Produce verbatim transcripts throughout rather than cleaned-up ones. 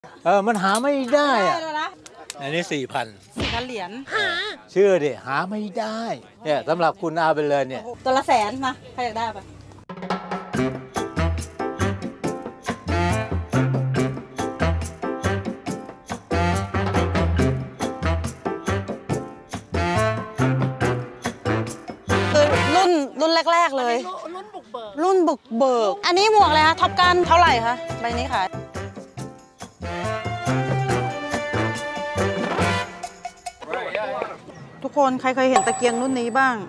เออมันหาไม่ได้อะนะอันนี้สี่พันสี่พันเหรียญเชื่อดิหาไม่ได้เนี่ยสำหรับคุณเอาไปเลยเนี่ยตัวละแสนมาใครอยากได้ปะคือรุ่นรุ่นแรกๆเลยรุ่นบุกเบิกรุ่นบุกเบิกอันนี้หมวกเลยคะท็อปกันเท่าไหร่คะใบนี้ค่ะทุกคนใครเคยเห็นตะเกียงรุ่นนี้บ้าง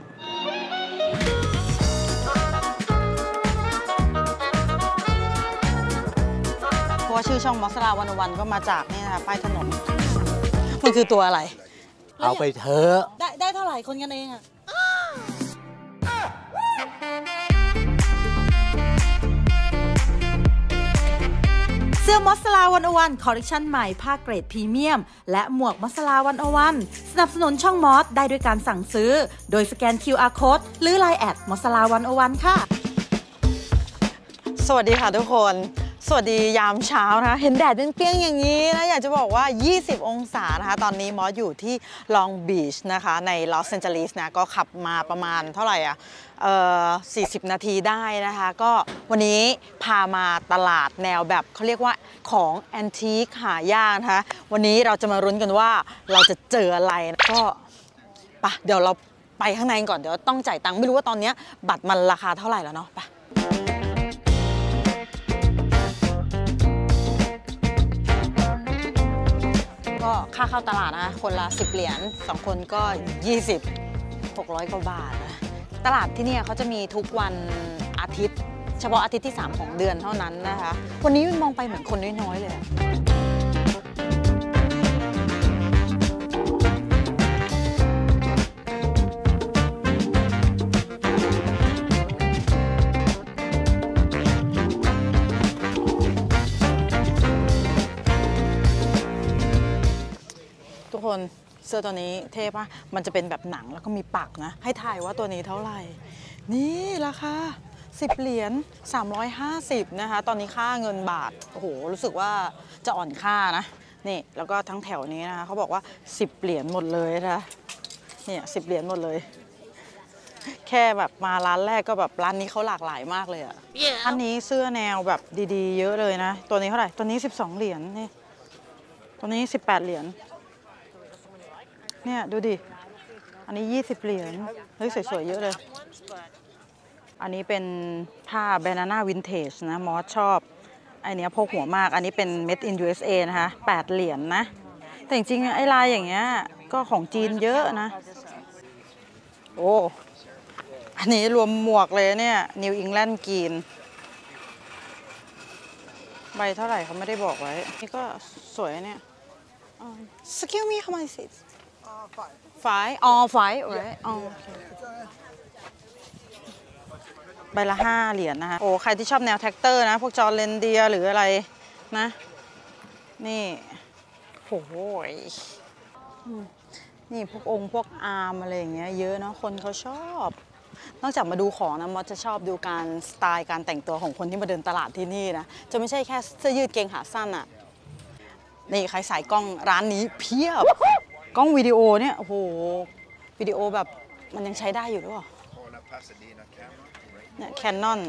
เพราะว่าชื่อช่องมอสลาวันวันก็มาจากนี่นะคะป้ายถนนมันคือตัวอะไรเอาไปเถอะได้ได้เท่าไหร่คนกันเองอะเสื้อมอสลาวันอวันคอลเลคชันใหม่ผ้าเกรดพรีเมียมและหมวกมอสลาวันอวันสนับสนุนช่องมอสได้ด้วยการสั่งซื้อโดยสแกน คิว อาร์ Code หรือ ไลน์ แอดมอสลาวันอวันค่ะสวัสดีค่ะทุกคนสวัสดียามเช้านะคะเห็นแดดเปรี้ยงๆอย่างนี้นะอยากจะบอกว่ายี่สิบองศานะคะตอนนี้มอสอยู่ที่ลองบีชนะคะในลอสแอนเจลิสนะก็ขับมาประมาณเท่าไหร่อ่ะเอ่อสี่สิบนาทีได้นะคะก็วันนี้พามาตลาดแนวแบบเขาเรียกว่าของแอนทีคหายากนะคะวันนี้เราจะมารุ้นกันว่าเราจะเจออะไรก็ปะเดี๋ยวเราไปข้างในก่อนเดี๋ยวต้องจ่ายตังค์ไม่รู้ว่าตอนนี้บัตรมันราคาเท่าไหร่แล้วเนาะไปก็ค่าเข้าตลาดนะคนละสิบเหรียญสองคนก็ยี่สิบ หกร้อยกว่าบาทนะตลาดที่นี่เขาจะมีทุกวันอาทิตย์เฉพาะอาทิตย์ที่สามของเดือนเท่านั้นนะคะวันนี้มองไปเหมือนคนน้อยๆเลยทุกคนเสื้อตัวนี้เท่ปะมันจะเป็นแบบหนังแล้วก็มีปักนะให้ถ่ายว่าตัวนี้เท่าไหร่นี่ราคาสิบเหรียญสามร้อยห้าสิบนะคะตอนนี้ค่าเงินบาทโอ้โหรู้สึกว่าจะอ่อนค่านะนี่แล้วก็ทั้งแถวนี้นะคะเขาบอกว่าสิบเหรียญหมดเลยนะเนี่ยสิบเหรียญหมดเลยแค่แบบมาร้านแรกก็แบบร้านนี้เขาหลากหลายมากเลยอ่ะ yeah. อันนี้เสื้อแนวแบบดีๆเยอะเลยนะตัวนี้เท่าไหร่ตัวนี้สิบสองเหรียญนี่ตัวนี้สิบแปดเหรียญเนี่ยดูดิอันนี้ยี่สิบเหรียญเฮ้ยสวยๆเยอะเลยอันนี้เป็นผ้าแบนาน่าวินเทจนะมอสชอบไอเนี้ยพกหัวมากอันนี้เป็น Made in ยู เอส เอ นะคะแปดเหรียญ นะแต่จริงๆไอ้ลายอย่างเงี้ยก็ของจีนเยอะนะโอ้อันนี้รวมหมวกเลยเนี่ย New England Green ใบเท่าไหร่เขาไม่ได้บอกไว้นี่ก็สวยเนี่ย Excuse me how much is it five อ๋อ five โอ้ยอ๋อใบละห้าเหรียญนะคะโอ้ใครที่ชอบแนวแท็กเตอร์นะพวกจอร์แดนเดียหรืออะไรนะนี่โอ้ยนี่พวกองค์พวกอาร์มอะไรอย่างเงี้ยเยอะเนาะคนเขาชอบนอกจากมาดูของนะมอสจะชอบดูการสไตล์การแต่งตัวของคนที่มาเดินตลาดที่นี่นะจะไม่ใช่แค่เสื้อยืดเกงขาสั้นอะนี่ใครสายกล้องร้านนี้เพียบกล้องวิดีโอเนี่ยโอ้โหวิดีโอแบบมันยังใช้ได้อยู่หรือเปล่าเนี่ยแคนนอน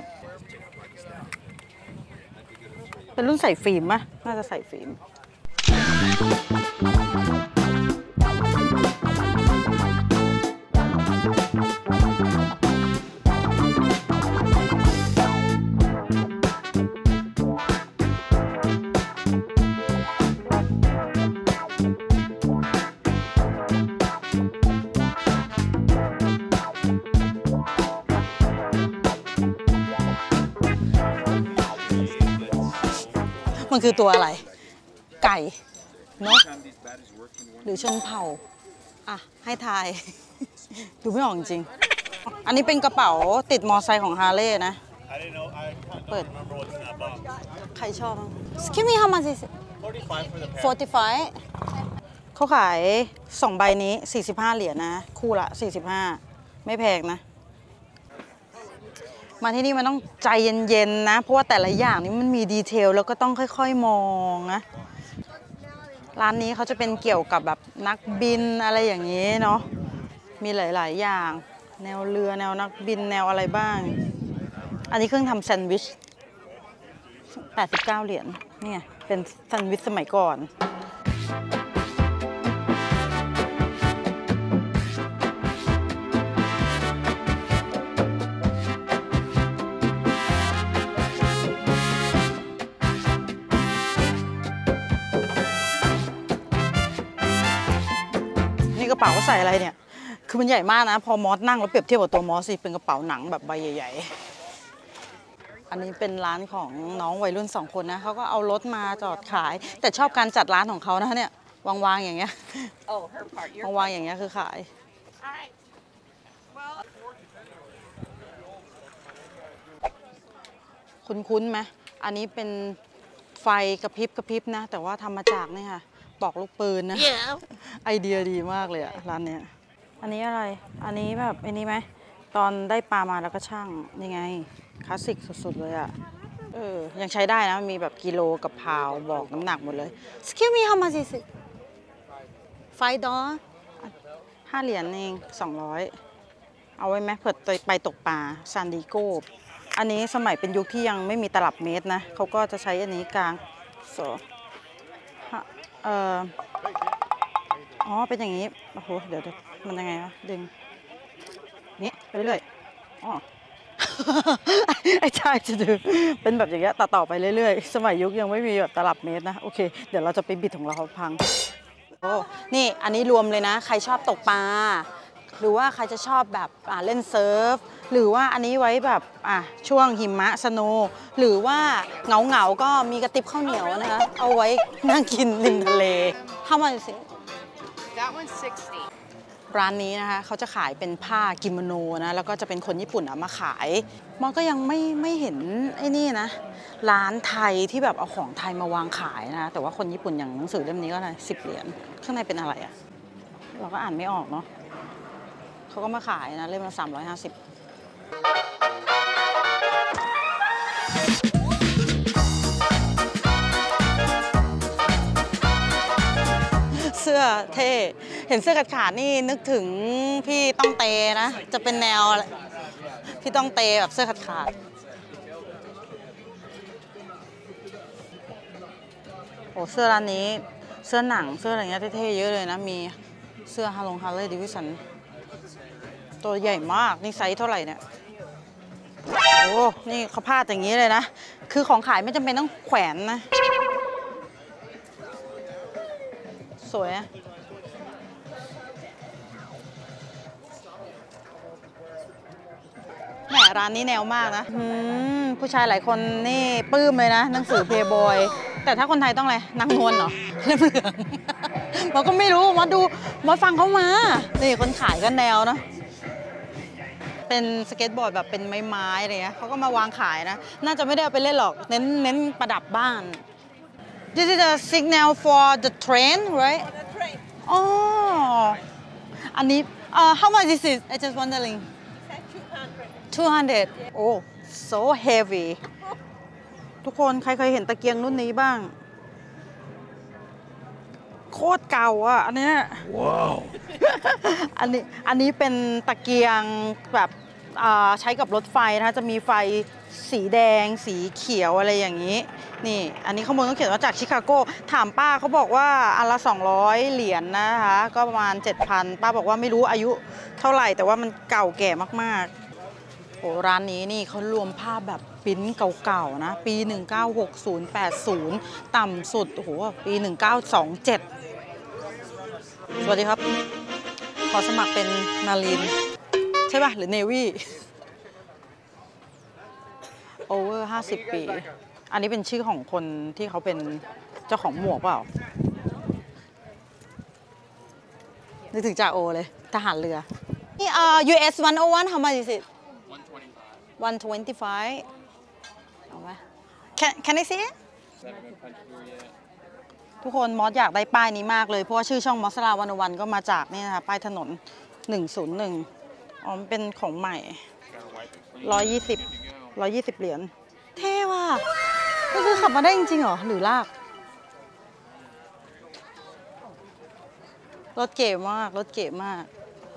เป็นรุ่นใส่ฟิล์มไหมน่าจะใส่ฟิล์มมันคือตัวอะไรไก่นกหรือชนเผ่าอ่ะให้ทายดูไม่ออกจริงอันนี้เป็นกระเป๋าติดมอไซค์ของฮาร์เลย์นะเปิดใครชอบ Excuse me how much is it forty-five เขาขายสองใบนี้สี่สิบห้าเหรียญนะคู่ละสี่สิบห้าไม่แพงนะ มาที่นี่มันต้องใจเย็นๆนะเพราะว่าแต่ละอย่างนี้มันมีดีเทลแล้วก็ต้องค่อยๆมองนะร้านนี้เขาจะเป็นเกี่ยวกับแบบนักบินอะไรอย่างนี้เนาะมีหลายๆอย่างแนวเรือแนวนักบินแนวอะไรบ้างอันนี้เครื่องทำแซนด์วิชแปดสิบเก้าเหรียญเนี่ยเป็นแซนด์วิชสมัยก่อนนี่กระเป๋าใส่อะไรเนี่ยคือมันใหญ่มากนะพอมอสนั่งแล้วเปรียบเทียบกับตัวมอสสิเป็นกระเป๋าหนังแบบใบใหญ่ๆอันนี้เป็นร้านของน้องวัยรุ่นสองคนนะเขาก็เอารถมาจอดขายแต่ชอบการจัดร้านของเขานะเนี่ยวางๆอย่างเงี้ยวางๆอย่างเงี้ยคือขายคุ้นๆไหมอันนี้เป็นไฟกระพริบกระพริบนะแต่ว่าทำมาจากนี่ค่ะปอกลูกปืนนะ yeah. ไอเดียดีมากเลยอะร้านเนี้ยอันนี้อะไรอันนี้แบบอันนี้ไหมตอนได้ปลามาแล้วก็ช่างนี่ไงคลาสสิกสุดๆเลยอะเออยังใช้ได้นะมีแบบกิโลกับพาวบอกน้ำหนักหมดเลย Excuse me how much is it five dollars ห้าเหรียญเองสองร้อยเอาไว้ไหมเผื่อไปตกปลาซานดิโกอันนี้สมัยเป็นยุคที่ยังไม่มีตลับเมตรนะเขาก็จะใช้อันนี้กลางโซเอออ๋อเป็นอย่างนี้โอ้โหเดี๋ยวมันยังไงวะดึงนี่ไปเรื่อยๆอ๋อ ไอ้ชายจะดูเป็นแบบอย่างเงี้ยต่อต่อไปเรื่อยๆสมัยยุคยังไม่มีแบบตลับเมตรนะโอเคเดี๋ยวเราจะไปบิดของเราพังโอ้นี่อันนี้รวมเลยนะใครชอบตกปลาหรือว่าใครจะชอบแบบเล่นเซิร์ฟหรือว่าอันนี้ไว้แบบอ่ะช่วงหิมะสโนว์หรือว่าเหงาเหงาก็มีกระติบข้าวเหนียวนะคะเอาไว้นั่งกินริมทะเล How much is it? That one's sixty. ร้านนี้นะคะเขาจะขายเป็นผ้ากิโมโนนะแล้วก็จะเป็นคนญี่ปุ่นเอามาขายมันก็ยังไม่ไม่เห็นไอ้นี่นะร้านไทยที่แบบเอาของไทยมาวางขายนะแต่ว่าคนญี่ปุ่นอย่างหนังสือเล่มนี้ก็อะไรสิบเหรียญข้างในเป็นอะไรอะเราก็อ่านไม่ออกเนาะเขาก็มาขายนะเล่มละสามร้อยห้าสิบเสื้อเท่เห็นเสื้อขาดขาดนี่นึกถึงพี่ต้องเตนะจะเป็นแนวพี่ต้องเตแบบเสื้อขาดขาดโอ้เสื้อร้านนี้เสื้อหนังเสื้ออะไรเงี้ยเท่ๆเยอะเลยนะมีเสื้อฮาลงฮาร์เลย์ดิวิสันตัวใหญ่มากนี่ไซส์เท่าไหร่เนี่ยโอ้นี่เขาพาดอย่างนี้เลยนะคือของขายไม่จำเป็นต้องแขวนนะสวยอะแหมร้านนี้แนวมากนะผู้ชายหลายคนนี่ปลื้มเลยนะหนังสือเพย์บอยแต่ถ้าคนไทยต้องอะไรนางนวลเหรอเล่มเหลืองเราก็ไม่รู้มาดูมาฟังเขามานี่คนขายก็แนวนะเป็นสเก็ตบอร์ดแบบเป็นไม้ๆอะไรเงี้ยเขาก็มาวางขายนะน่าจะไม่ได้เอาไปเล่นหรอกเน้นเน้นประดับบ้าน This is a signal for the train rightอ๋ออันนี้ uh, how much is it I just wondering two hundred oh so heavy ทุกคนใครเคยเห็นตะเกียงรุ่นนี้บ้างโคตรเก่าอ่ะอันเนี้ยว้าวอันนี้อันนี้เป็นตะเกียงแบบใช้กับรถไฟนะคะจะมีไฟสีแดงสีเขียวอะไรอย่างนี้นี่อันนี้ข้างบนเขาเขียนว่าจากชิคาโกถามป้าเขาบอกว่าอันละสองร้อยเหรียญ นะคะก็ประมาณ เจ็ดพัน ป้าบอกว่าไม่รู้อายุเท่าไหร่แต่ว่ามันเก่าแก่มากๆโอ้ร้านนี้นี่เขารวมภาพแบบปิ้นเก่าๆนะปีหนึ่งเก้าหกศูนย์ แปดสิบต่ำสุดโอ้โหปีหนึ่งเก้าสองเจ็ดสวัสดีครับขอสมัครเป็นมารีนใช่ป่ะหรือเนวี่โอเวอร์ห้าสิบปีอันนี้เป็นชื่อของคนที่เขาเป็นเจ้าของหมวกเปล่านึกถึงจ่าโอเลยทหารเรือนี่อ่า ยู เอส หนึ่งศูนย์หนึ่ง how much is it one twenty-five เอาไหม can can I see it ทุกคนมอสอยากได้ป้ายนี้มากเลยเพราะว่าชื่อช่องมอสลาวันวันก็มาจากนี่นะคะป้ายถนนหนึ่งศูนย์หนึ่งอ๋อมันเป็นของใหม่ร้อยยี่สิบร้อยยี่สิบเหรียญเท่ว่ะก็คือขับมาได้จริงๆเหรอหรือลากรถเก๋มากรถเก๋มาก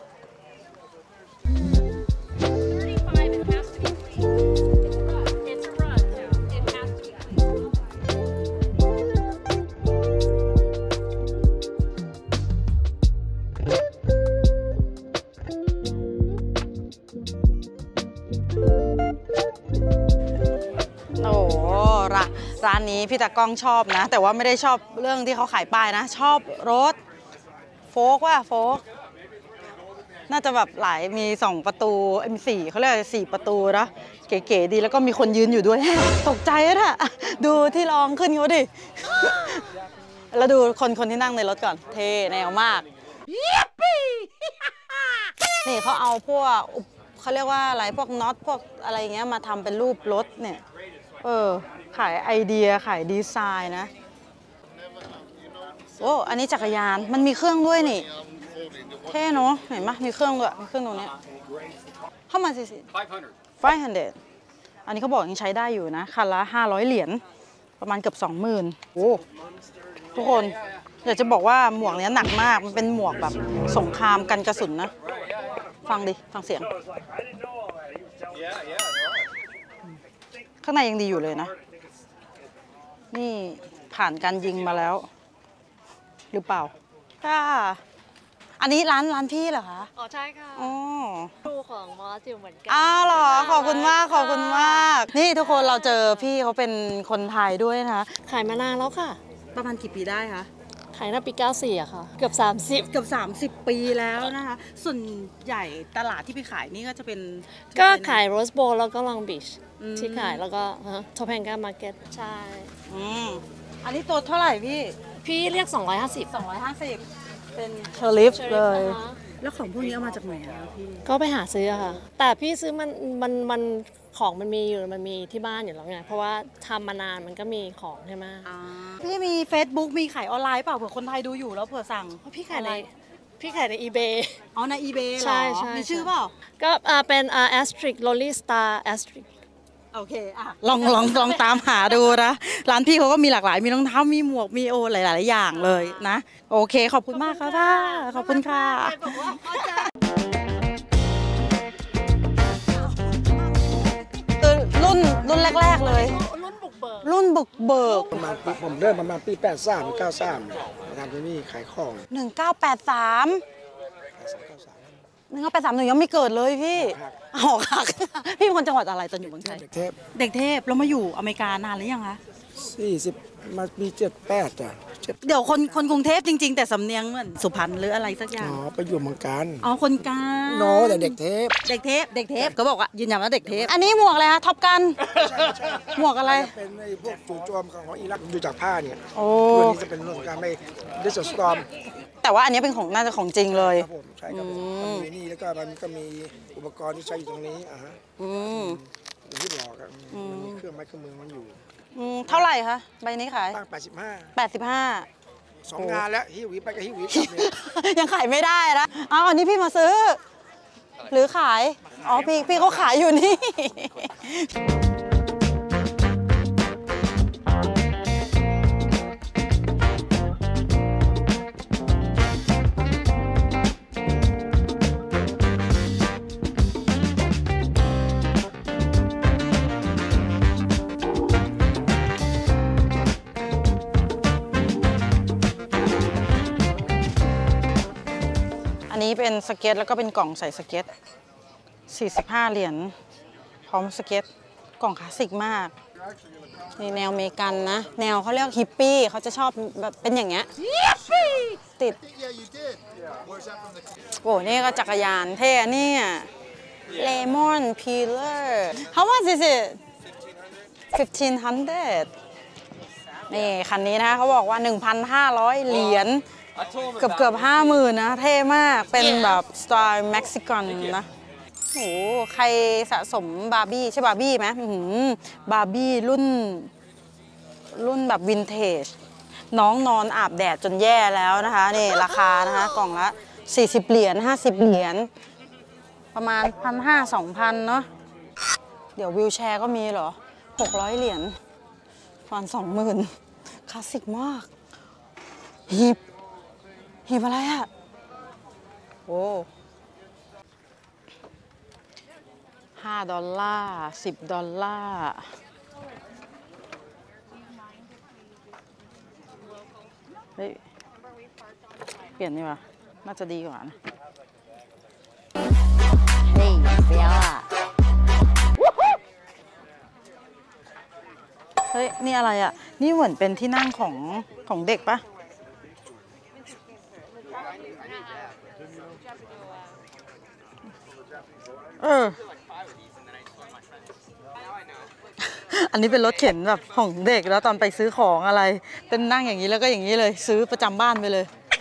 ร้านนี้พี่ตากล้องชอบนะแต่ว่าไม่ได้ชอบเรื่องที่เขาขายป้ายนะชอบรถโฟล์กว่าโฟล์กน่าจะแบบหลายมีสองประตูมีสี่เขาเรียกสี่ประตูนะเก๋ๆดีแล้วก็มีคนยืนอยู่ด้วยตกใจนะดูที่รองขึ้นเขาดิแล้วดูคนคนที่นั่งในรถก่อนเท่แนวมากนี่เขาเอาพวกเขาเรียกว่าอะไรพวกน็อตพวกอะไรเงี้ยมาทำเป็นรูปรถเนี่ยเออขายไอเดียขายดีไซน์นะโอ้อันนี้จักรยานมันมีเครื่องด้วยนี่เท่เนาะเห็นไหมมีเครื่องด้วยมีเครื่องตรงนี้เข้ามาสิสิห้าพันอันนี้เขาบอกยังใช้ได้อยู่นะคันละห้าร้อยเหรียญประมาณเกือบสองหมื่นโอ้ทุกคนอยากจะบอกว่าหมวกเนี้ยหนักมากมันเป็นหมวกแบบสงครามกันกระสุนนะฟังดิฟังเสียงข้างในยังดีอยู่เลยนะนี่ผ่านการยิงมาแล้วหรือเปล่าค่ะอันนี้ร้านร้านพี่เหรอคะอ๋อใช่ค่ะอ๋อครูของมอสอยู่เหมือนกันอ้าวเหรอขอบคุณมากขอบคุณมากนี่ทุกคนเราเจอพี่เขาเป็นคนไทยด้วยนะคะขายมานานแล้วค่ะประมาณกี่ปีได้คะขายตั้งปีเก้าสิบสี่อะค่ะเกือบสามสิบเกือบสามสิบปีแล้วนะคะส่วนใหญ่ตลาดที่ไปขายนี่ก็จะเป็นก็ขายโรสโบว์แล้วก็ลองบีชที่ขายแล้วก็ท็อปแพงก้ามาร์เก็ตใช่อันนี้ตัวเท่าไหร่พี่พี่เรียกสองร้อยห้าสิบสองร้อยห้าสิบเป็นเชอริฟเลยแล้วของพวกนี้เอามาจากไหนคะพี่ก็ไปหาซื้อค่ะแต่พี่ซื้อมันมันมันของมันมีอยู่มันมีที่บ้านอยู่แล้วไงเพราะว่าทำมานานมันก็มีของใช่ไหมพี่มี Facebook มีขายออนไลน์เปล่าเผื่อคนไทยดูอยู่แล้วเผื่อสั่งเพราะพี่ขายในพี่ขายใน eBay อ๋อใน eBay เหรอใช่ใช่มีชื่อเปล่าก็เป็น Asterisk Lolly Star Asterisk โอเคอ่ะลองลองลองตามหาดูนะร้านพี่เขาก็มีหลากหลายมีรองเท้ามีหมวกมีโอหลายๆอย่างเลยนะโอเคขอบคุณมากค่ะป้าขอบคุณค่ะรุ่นรุ่นแรกๆเลยรุ่นบุกเบิกรุ่นบุกเบิกประมาณผมเริ่มประมาณปีแปดสามเก้าสามทำที่นี่ขายของหนึ่งเก้าแปดสามหนึ่งเก้าแปดสามหนูยังไม่เกิดเลยพี่อ๋อค่ะพี่เป็นคนจังหวัดอะไรตอนอยู่เมืองไทยเด็กเทพเด็กเทพแล้วมาอยู่อเมริกานานหรือยังคะสี่สิบมาปีเจ็ดแปดจ้ะเดี๋ยวคนคนกรุงเทพจริงๆแต่สำเนียงเหมือนสุพรรณหรืออะไรสักอย่างอ๋อไปอยู่เมืองการอ๋อคนการโนแต่เด็กเทพเด็กเทพเด็กเทพก็บอกว่ายืนยันว่าเด็กเทพอันนี้หมวกอะไรคะท็อปกันหมวกอะไรเป็นไอ้พวกจู่โจมของอิรักดูจากผ้าเนี่ยโอ้ตัวนี้จะเป็นเรื่องการไม่ดิสสตอมแต่ว่าอันนี้เป็นของน่าจะของจริงเลยครับผมใช่ครับผมมีนี่แล้วก็มันก็มีอุปกรณ์ที่ใช้อยู่ตรงนี้อ่ะฮะอืมอย่างที่บอกอ่ะมีเครื่องไม้เครื่องมือมันอยู่เท่าไหร่คะใบนี้ขายตั้งแปดสิบห้าแปดสิบห้าสองงานแล้วฮิวิไปกับฮิวิยังขายไม่ได้นะเอาอันนี้พี่มาซื้อหรือขายอ๋อพี่พี่เขาขายอยู่นี่อันนี้เป็นสเก็ตแล้วก็เป็นกล่องใส่สเก็ตสี่สิบห้าเหรียญพร้อมสเก็ตกล่องคลาสสิกมากนี่แนวอเมริกันนะแนวเขาเรียกฮิปปี้เขาจะชอบแบบเป็นอย่างเงี้ยติดโอ้นี่ก็จักรยานเท่เนี่ย Lemon Peeler How much is it fifteen hundred นี่คันนี้นะเขาบอกว่า หนึ่งพันห้าร้อย เหรียญเกือบเกือบห้าหมื่นนะเท่มากเป็นแบบสไตล์เม็กซิกันนะโอ้ใครสะสมบาร์บี้ใช่บาร์บี้ไหมบาร์บี้รุ่นรุ่นแบบวินเทจน้องนอนอาบแดดจนแย่แล้วนะคะนี่ราคานะคะกล่องละสี่สิบเหรียญห้าสิบเหรียญประมาณ หนึ่งพันห้าร้อย สองพัน เนาะเดี๋ยววิวแชร์ก็มีเหรอหกร้อยเหรียญประมาณ สองหมื่น คลาสสิกมากหีบหีบอะไรอะโอ้ห้าดอลลาร์สิบดอลลาร์เฮ้ยเปลี่ยนดีกว่าน่าจะดีกว่านะเฮ้ยเฟี้ยวอ่ะเฮ้ยนี่อะไรอ่ะนี่เหมือนเป็นที่นั่งของของเด็กปะเอออันนี้เป็นรถเข็นแบบของเด็กแล้วตอนไปซื้อของอะไรเป็นนั่งอย่างนี้แล้วก็อย่างนี้เลยซื้อประจำบ้านไปเลย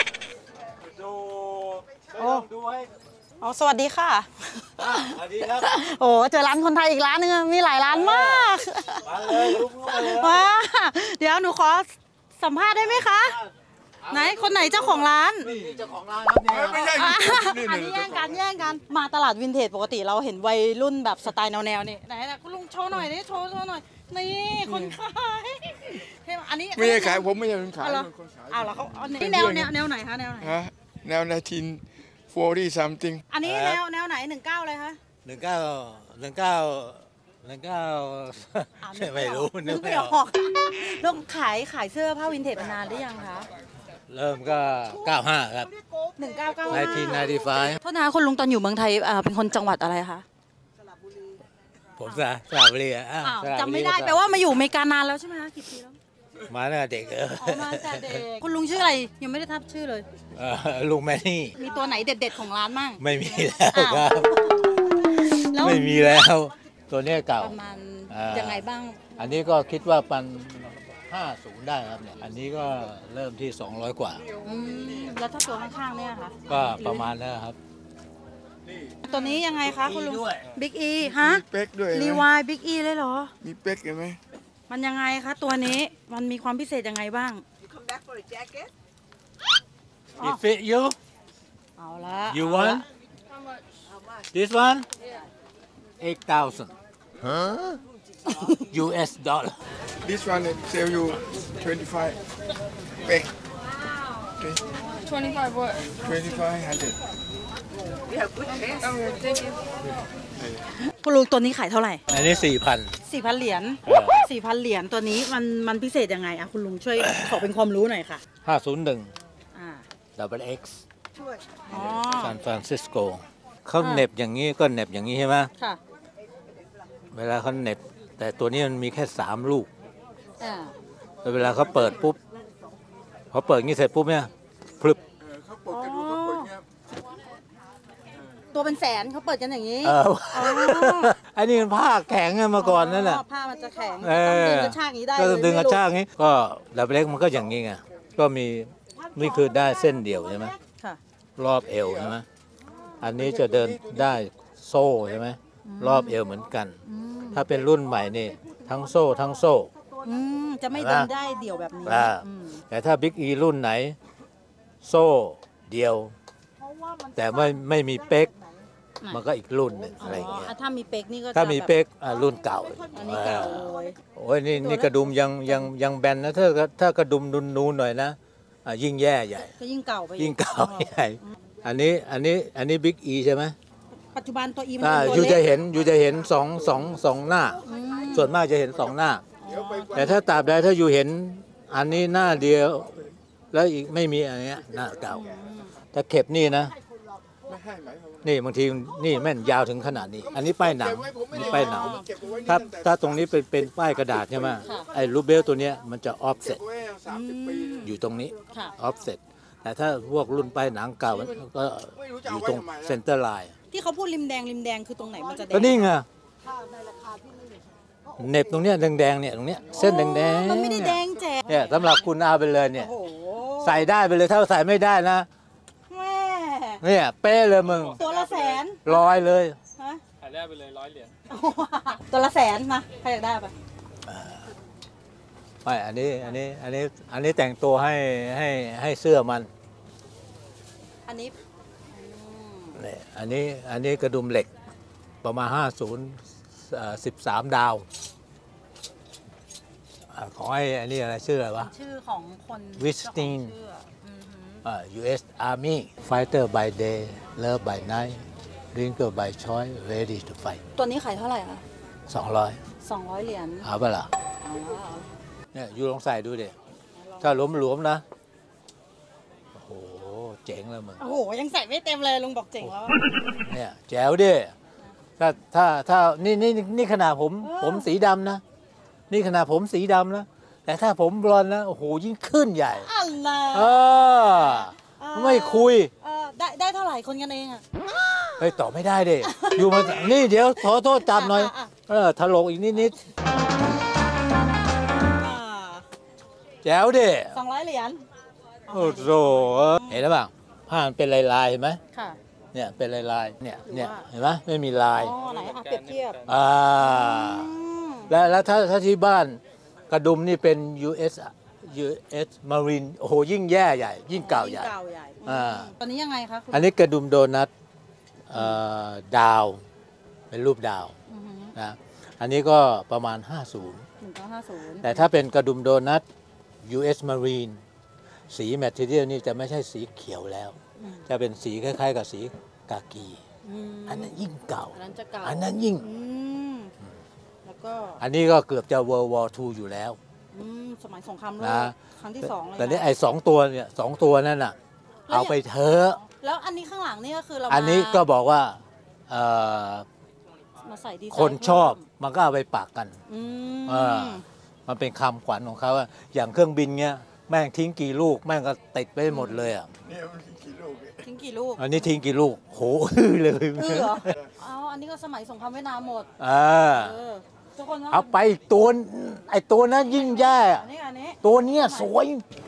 โอ้อ๋อสวัสดีค่ะสวัสดีครับโอ้เจอร้านคนไทยอีกร้านนึงมีหลายร้านมากมาเลยลุกมาเลยว้าเดี๋ยวหนูขอสัมภาษณ์ได้ไหมคะไหนคนไหนเจ้าของร้านนี่เจ้าของร้านครับเนี่ยไม่ใช่อันนี้แย่งกันแย่งกันมาตลาดวินเทจปกติเราเห็นวัยรุ่นแบบสไตล์แนวๆนี่ไหนคุณลุงโชว์หน่อยนี่โชว์โชว์หน่อยนี่คนขายอันนี้ไม่ใช่ขายผมไม่ใช่คนขายคนขายอ้าวเหรอเขานี่แนวแนวแนวไหนคะแนวไหนฮะแนวนาทีนโฟร์ดี้ซัมติงอันนี้แนวแนวไหนหนึ่งเก้าเลยคะหนึ่งเก้าหนึ่งเก้าหนึ่งเก้าไม่รู้นึกไม่ออกลุงขายขายเสื้อผ้าวินเทจมานานหรือยังคะเริ่มก็เก้าห้าครับหนึ่งเก้าเก้าห้าหนึ่งพันเก้าร้อยห้าสิบห้าโทษนะคุณลุงตอนอยู่เมืองไทยเป็นคนจังหวัดอะไรคะผมสระสระบุรีอ่ะจำไม่ได้แปลว่ามาอยู่อเมริกานานแล้วใช่ไหมคะกี่ปีแล้วมาตั้งแต่เด็กเออมาตั้งแต่เด็กคุณลุงชื่ออะไรยังไม่ได้ทับชื่อเลยลุงแมนนี่มีตัวไหนเด็ดๆของร้านบ้างไม่มีแล้วครับไม่มีแล้วตัวนี้เก่าประมาณยังไงบ้างอันนี้ก็คิดว่าปันห้าสิบได้ครับเนี่ยอันนี้ก็เริ่มที่สองร้อยกว่าแล้วถ้าตัวข้างๆเนี่ยคะก็ประมาณนั้นครับตัวนี้ยังไงคะคุณลุงบิ๊กอีฮะมีเป๊กด้วยรีวายบิ๊กอีเลยเหรอมีเป๊กเห็นไหมมันยังไงคะตัวนี้มันมีความพิเศษยังไงบ้าง It fit you เอาละ You want this one eight thousand U S dollar This one sell you twenty five เป๊ก twenty five what twenty five hundred คุณลุงตัวนี้ขายเท่าไหร่อันนี้สี่พันสี่พันเหรียญสี่พันเหรียญตัวนี้มันมันพิเศษยังไงอะคุณลุงช่วยขอเป็นความรู้หน่อยค่ะห้าศูนย์หนึ่ง Double X ซานฟรานซิสโกเขาเน็บอย่างนี้ก็เน็บอย่างนี้ใช่ไหมค่ะเวลาเขาเน็บแต่ตัวนี้มันมีแค่สามลูกแต่เวลาเขาเปิดปุ๊บพอเปิดงี้เสร็จปุ๊บเนี่ยพลึบตัวเป็นแสนเขาเปิดกันอย่างนี้อันนี้มันผ้าแข็งมาก่อนนั่นแหละผ้ามันจะแข็งต้องดึงกระชากนี้ได้ก็ดึงกระชากนี้ก็ดับเบิลเอ็กมันก็อย่างนี้ไงก็มีนี่คือได้เส้นเดียวใช่ไหมรอบเอวใช่ไหมอันนี้จะเดินได้โซ่ใช่ไหมรอบเอวเหมือนกันถ้าเป็นรุ่นใหม่นี่ทั้งโซ่ทั้งโซ่จะไม่เดินได้เดี่ยวแบบนี้แต่ถ้าบิ๊กอีรุ่นไหนโซ่เดียวแต่ไม่ไม่มีเป๊กมันก็อีกรุ่นหนึ่งอะไรอย่างเงี้ยถ้ามีเป๊กนี่ก็ถ้ามีเป๊กรุ่นเก่าอันนี้เก่าเลยโอ้ยนี่นี่กระดุมยังยังยังแบนนะถ้าถ้ากระดุมนูนนูนหน่อยนะยิ่งแย่ใหญ่ก็ยิ่งเก่าไปยิ่งเก่าใหญ่อันนี้อันนี้อันนี้บิ๊กอีใช่ไหมปัจจุบันตัวอีมันอยู่จะเห็นอยู่จะเห็นสองสองสองหน้าส่วนมากจะเห็นสองหน้าแต่ถ้าตราบใดถ้าอยู่เห็นอันนี้หน้าเดียวแล้วอีกไม่มีอันนี้หน้าเก่าถ้าเข็บนี่นะนี่บางทีนี่แม่นยาวถึงขนาดนี้อันนี้ป้ายหนังนี่ป้ายหนังถ้าถ้าตรงนี้เป็นเป็นป้ายกระดาษใช่ไหมไอ้รูปเบลตัวเนี้ยมันจะออฟเซ็ตอยู่ตรงนี้ออฟเซ็ตแต่ถ้าพวกรุ่นป้ายหนังเก่าก็อยู่ตรงเซ็นเตอร์ไลน์ที่เขาพูดริมแดงริมแดงคือตรงไหนมันจะแดงก็นี่ไงเน็บตรงเนี้ยแดงๆเนี่ยตรงเนี้ยเส้นแดงๆมันไม่ได้แดงแจ๋เนี่ยสำหรับคุณเอาไปเลยเนี่ยใส่ได้ไปเลยถ้าใส่ไม่ได้นะเนี่ยเป้เลยมึงตัวละแสนร้อยเลยฮะขายได้ไปเลยร้อยเหรียญตัวละแสนมาใครอยากได้ปะไม่อันนี้อันนี้อันนี้อันนี้แต่งตัวให้ให้ให้เสื้อมันอันนี้เนี่ยอันนี้อันนี้กระดุมเหล็กประมาณห้าศูนย์สิบสามดาวของไอ้อันนี้อะไรชื่ออะไรวะชื่อของคนวิสตินยู เอส Army Fighter by day Love by night Drinker by choice Ready to fight ตัวนี้ขายเท่าไหร่คะสองร้อยสองร้อยเหรียญเอาปะล่ะเนี่ยยูลองใส่ดูดิถ้าหลวมๆนะโอ้โหเจ๋งเลยมึงโอ้โหยังใส่ไม่เต็มเลยลุงบอกเจ๋งแล้วเนี่ยแจ๋วดิถ้าถ้าถ้านี่นี่นี่ขนาดผมผมสีดำนะ นี่ขนาดผมสีดำนะ แต่ถ้าผมบลอนด์นะ โอ้โห ยิ่งขึ้นใหญ่อะไรเออไม่คุยเออได้ได้เท่าไหร่คนกันเองอ่ะเฮ้ยตอบไม่ได้ดิ อยู่มา นี่เดี๋ยวขอโทษจับหน่อยอ่ะเออถลกอีกนิดนิดแจ๋วดิสองร้อยเหรียญโอ้โหเห็นแล้วป่ะผ้ามันเป็นลายๆเห็นไหมค่ะเนี่ยเป็นลายๆเนี่ยเนี่ยเห็นไหมไม่มีลายอ๋อไหนอ่ะเปรียบเทียบอ่า แล้วแล้วถ้าถ้าที่บ้านกระดุมนี่เป็น ยู เอส ยู เอส Marine โอ้โห ยิ่งแย่ใหญ่ ยิ่งเก่าใหญ่เก่าใหญ่อ่าตอนนี้ยังไงคะคุณอันนี้กระดุมโดนัทเอ่อดาว เป็นรูปดาวอือฮึนะ อันนี้ก็ประมาณ ห้าสิบหนึ่งเก้าห้าศูนย์แต่ถ้าเป็นกระดุมโดนัท ยู เอส Marine สีแมทเทียลนี่จะไม่ใช่สีเขียวแล้ว จะเป็นสีคล้ายๆ กับสีกากีอืมอันนั้นยิ่งเก่าอันนั้นจะเก่าอันนั้นยิ่งอืมแล้วก็อันนี้ก็เกือบจะ World War ทู อยู่แล้วอืมสมัยสงครามโลกนะครั้งที่สองเลยแต่นี่นะไอ้สองตัวเนี่ยสองตัวนั่นน่ะ เอาไปเถอะแล้วอันนี้ข้างหลังนี่ก็คือเราอันนี้ก็บอกว่าเอ่อมาใส่ดีไซน์คนชอบเพิ่มมันก็เอาไปปักกันอืมเออ มันเป็นคำขวัญของเขาว่าอย่างเครื่องบินเงี้ยแม่งทิ้งกี่ลูก แม่งก็ติดไปหมดเลยอ่ะเนี่ยมันกี่ลูกเนี่ยทิ้งกี่ลูกอันนี้ทิ้งกี่ลูกโหอื้อเลยคือเหรอเอาอันนี้ก็สมัยสงครามเวียดนามหมดอ่าเออทุกคนว่เอาไปอีกตัวไอ้ตัวนั้นยิ่งแย่อันนี้อันนี้ตัวเนี้ยสวย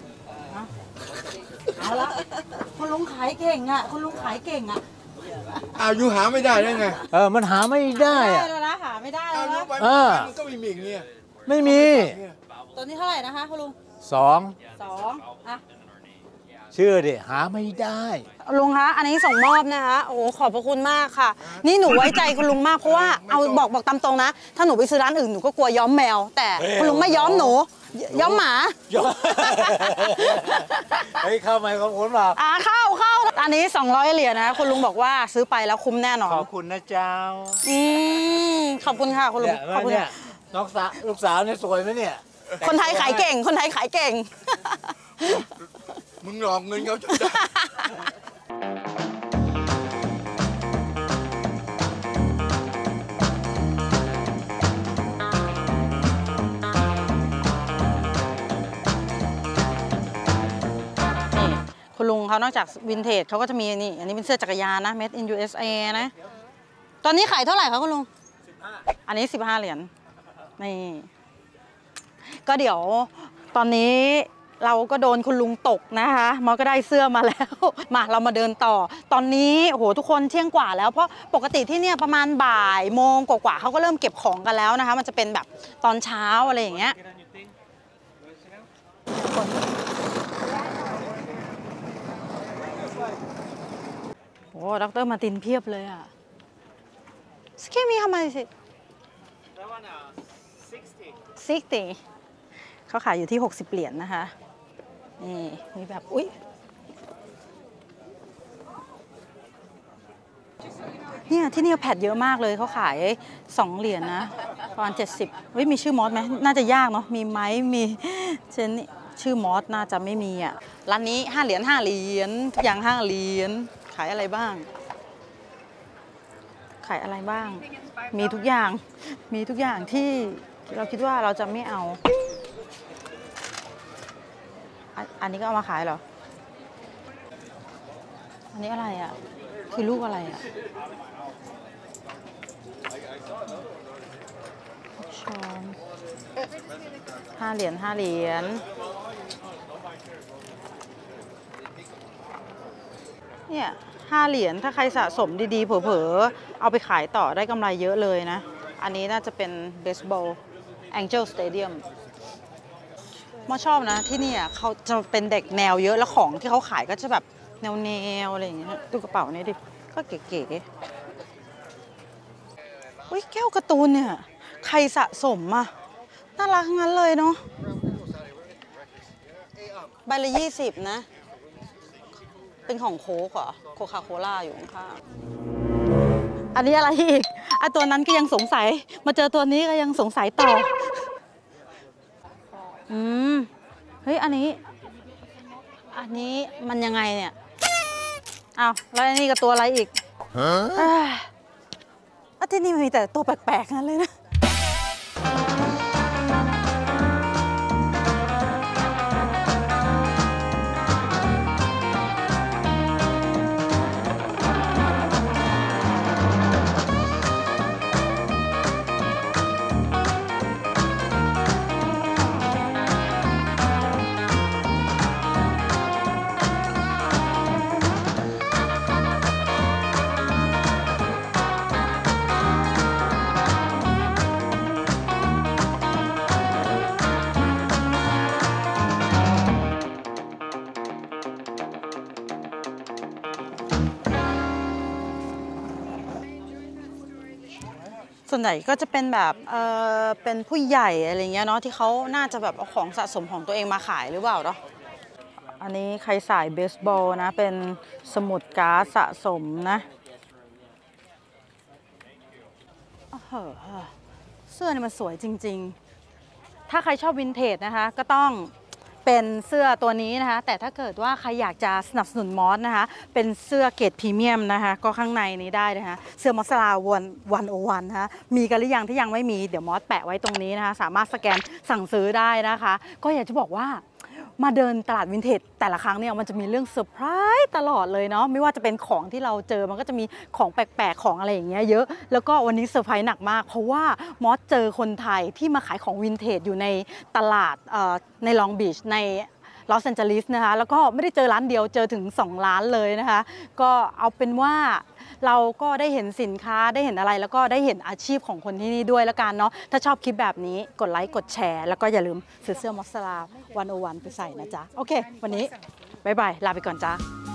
เอาละคุณลุงขายเก่งอ่ะคุณลุงขายเก่งอ่ะอ้าวยูหาไม่ได้ได้ไงเออมันหาไม่ได้ได้อะแล้วนะหาไม่ได้อ้าแล้ว วยูนะไปเออมันก็ไม่มีอย่างเงี้ยไม่มีเนี่ยตัวนี้เท่าไหร่นะคะคุณลุงสองสองอ่ะเชื่อดิหาไม่ได้ลุงคะอันนี้ส่งมอบนะคะโอ้โหขอบพระคุณมากค่ะ นี่หนูไว้ใจคุณลุงมากเพราะว่าเอาบอกบอกตามตรงนะ ถ้าหนูไปซื้อร้านอื่นหนูก็กลัวย้อมแมว แต่คุณลุงไม่ย้อมหนูย้อมหมาย้อม เฮ้ยเข้ามาของผมเปล่าอ่าเข้าเข้าอันนี้สองร้อยเหรียญนะคุณลุงบอกว่าซื้อไปแล้วคุ้มแน่นอนขอบคุณนะเจ้าอืมขอบคุณค่ะคุณลุงเนี่ยขอบคุณเนี่ยค่ะน้องสาวลูกสาวเนี่ยสวยไหมเนี่ยคนไทยขายเก่ง คนไทยขายเก่งมึงหลอกเงินเขาจนได้นี่คุณลุงเขานอกจากวินเทจเขาก็จะมีนี่ อันนี้เป็นเสื้อจักรยานนะ Made in ยู เอส เอ นะ ตอนนี้ขายเท่าไหร่คะคุณลุง อันนี้สิบห้าเหรียญ นี่ ก็เดี๋ยวตอนนี้เราก็โดนคุณลุงตกนะคะมอก็ได้เสื้อมาแล้ว มาเรามาเดินต่อ ตอนนี้โอ้โหทุกคนเที่ยงกว่าแล้ว เพราะปกติที่เนี่ยประมาณบ่ายโมงกว่าๆเขาก็เริ่มเก็บของกันแล้วนะคะ มันจะเป็นแบบตอนเช้าอะไรอย่างเงี้ย โอ้ดรมาร์ตินเพียบเลยอ่ะสเกมีทำไมสิซิกตีเขาขายอยู่ที่ หกสิบ เหรียญ นะคะ นี่ มีแบบ อุ๊ย เนี่ย ที่นี่แพดเยอะมากเลย เขาขาย สอง เหรียญ นะ ประมาณ เจ็ดสิบเฮ้ย มีชื่อมอสไหม น่าจะยากเนาะ มีไหม มีเช่นนี้ชื่อมอสน่าจะไม่มีอ่ะ ร้านนี้ ห้า เหรียญ ห้า เหรียญ ทุกอย่าง ห้า เหรียญ ขายอะไรบ้าง ขายอะไรบ้าง มีทุกอย่าง มีทุกอย่างที่เราคิดว่าเราจะไม่เอา อันอันนี้ก็เอามาขายเหรอ อันนี้อะไรอ่ะ คือลูกอะไรอ่ะช้อนห้าเหรียญห้าเหรียญ เนี่ยห้าเหรียญ ถ้าใครสะสมดีๆ เผลอๆ เอาไปขายต่อได้กำไรเยอะเลยนะ อันนี้น่าจะเป็นเบสบอล Angel Stadium มอชอบนะที่นี่อ่ะเขาจะเป็นเด็กแนวเยอะแล้วของที่เขาขายก็จะแบบแนวแนวอะไรอย่างเงี้ยดูกระเป๋านี้ดิ ก็เก๋ๆอุ้ยแก้วการ์ตูนเนี่ย ใครสะสมอ่ะ น่ารักงั้นเลยเนาะใบละยี่สิบนะ ขเป็นของโค้กเหรอโคคาโคล่าอยู่ข้างๆอันนี้อะไรอีกไอตัวนั้นก็ยังสงสัยมาเจอตัวนี้ก็ยังสงสัยต่ออืมเฮ้ยอันนี้อันนี้มันยังไงเนี่ยอ้าวแล้วอันนี้กับตัวอะไรอีกอ่าที่นี่มันมีแต่ตัวแปลกๆนั่นเลยนะส่วนใหญ่ก็จะเป็นแบบเออเป็นผู้ใหญ่อะไรเงี้ยเนาะที่เขาน่าจะแบบเอาของสะสมของตัวเองมาขายหรือเปล่าเนาะอันนี้ใครสายเบสบอลนะเป็นสมุดการ์ดสะสมนะโอ้โหเสื้อนี่มันสวยจริงๆถ้าใครชอบวินเทจนะคะก็ต้องเป็นเสื้อตัวนี้นะคะแต่ถ้าเกิดว่าใครอยากจะสนับสนุนมอสนะคะเป็นเสื้อเกรดพรีเมียมนะคะก็ข้างในนี้ได้นะคะเสื้อมอสลาวันวันโอวันนะคะมีกันหรือยังที่ยังไม่มีเดี๋ยวมอสแปะไว้ตรงนี้นะคะสามารถสแกนสั่งซื้อได้นะคะก็อยากจะบอกว่ามาเดินตลาดวินเทจแต่ละครั้งเนี่ยมันจะมีเรื่องเซอร์ไพรส์ตลอดเลยเนาะไม่ว่าจะเป็นของที่เราเจอมันก็จะมีของแปลกๆของอะไรอย่างเงี้ยเยอะแล้วก็วันนี้เซอร์ไพรส์หนักมากเพราะว่ามอสเจอคนไทยที่มาขายของวินเทจอยู่ในตลาดในลองบีชในลอสแอนเจลิสนะคะแล้วก็ไม่ได้เจอร้านเดียวเจอถึงสองร้านเลยนะคะก็เอาเป็นว่าเราก็ได้เห็นสินค้าได้เห็นอะไรแล้วก็ได้เห็นอาชีพของคนที่นี่ด้วยแล้วกันเนาะถ้าชอบคลิปแบบนี้กดไลค์กดแชร์แล้วก็อย่าลืมซื้อเสื้อมอสลาวันโอวันไปใส่นะจ๊ะโอเควันนี้บ๊ายบายลาไปก่อนจ้า